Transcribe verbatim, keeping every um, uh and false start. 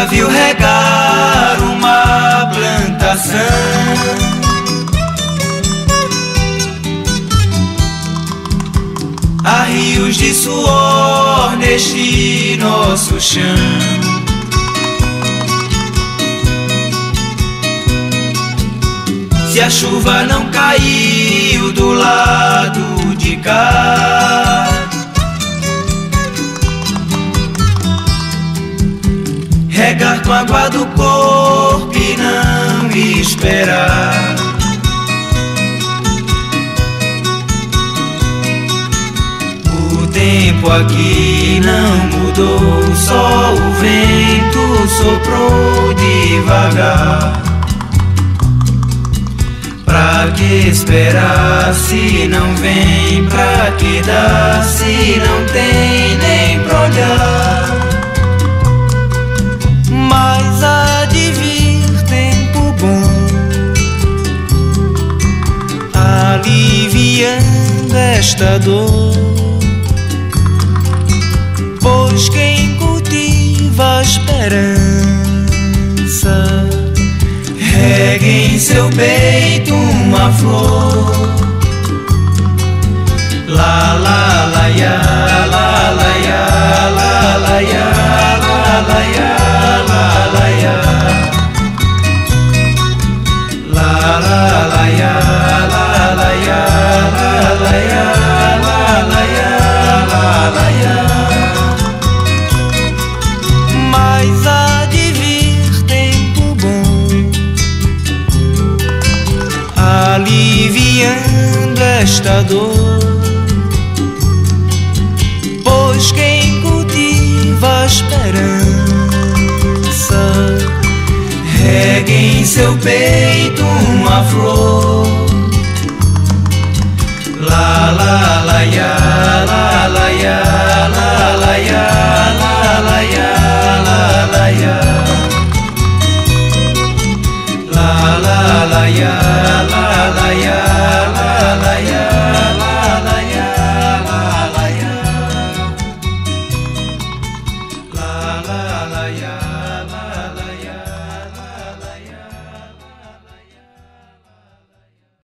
nunca viu regar uma plantação. Há rios de suor neste nosso chão. Se a chuva não caiu do lado de cá, regar com água do corpo e não esperar. O tempo aqui não mudou, só o vento soprou devagar. Pra que esperar se não vem? Pra que dar se não tem nem pra olhar? Mas há de vir tempo bom, aliviando esta dor. Pois quem cultiva a esperança rega em seu peito uma flor. La la la ya, la la ya, la la ya, la la ya, la la ya, la la la ya, la la ya, la la ya, la la ya, la la ya. Mas há de vir tempo bom, aliviando esta dor. Pois quem cultiva a esperança rega em seu peito uma flor. La la la ya.